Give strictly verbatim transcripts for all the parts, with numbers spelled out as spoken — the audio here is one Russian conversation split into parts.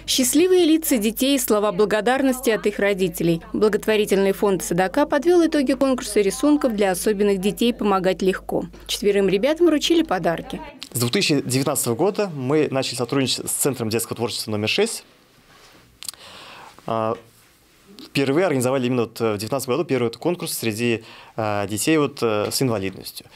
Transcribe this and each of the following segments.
Счастливые лица детей и слова благодарности от их родителей. Благотворительный фонд «Садака» подвел итоги конкурса рисунков для особенных детей «Помогать легко». Четверым ребятам вручили подарки. С две тысячи девятнадцатого года мы начали сотрудничать с Центром детского творчества номер шесть. Впервые организовали именно вот в две тысячи девятнадцатом году первый конкурс среди детей вот с инвалидностью,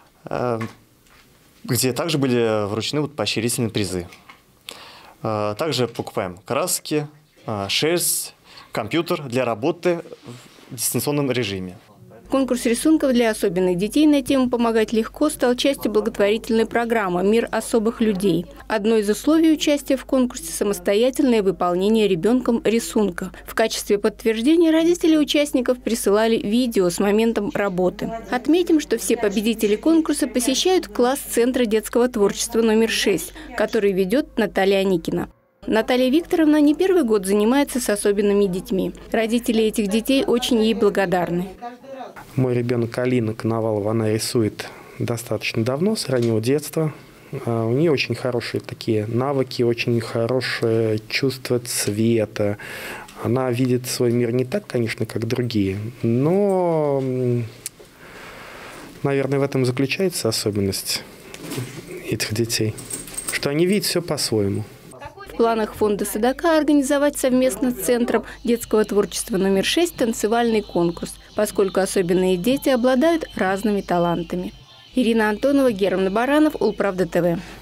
где также были вручены вот поощрительные призы. Также покупаем краски, шерсть, компьютер для работы в дистанционном режиме. Конкурс рисунков для особенных детей на тему «Помогать легко» стал частью благотворительной программы «Мир особых людей». Одно из условий участия в конкурсе – самостоятельное выполнение ребенком рисунка. В качестве подтверждения родители участников присылали видео с моментом работы. Отметим, что все победители конкурса посещают класс Центра детского творчества номер шесть, который ведет Наталья Аникина. Наталья Викторовна не первый год занимается с особенными детьми. Родители этих детей очень ей благодарны. Мой ребенок Алина Коновалова, она рисует достаточно давно, с раннего детства. У нее очень хорошие такие навыки, очень хорошее чувство цвета. Она видит свой мир не так, конечно, как другие, но, наверное, в этом заключается особенность этих детей, что они видят все по-своему. В планах фонда «Садака» организовать совместно с Центром детского творчества номер шесть танцевальный конкурс, поскольку особенные дети обладают разными талантами. Ирина Антонова, Герман Баранов, Улправда ТВ.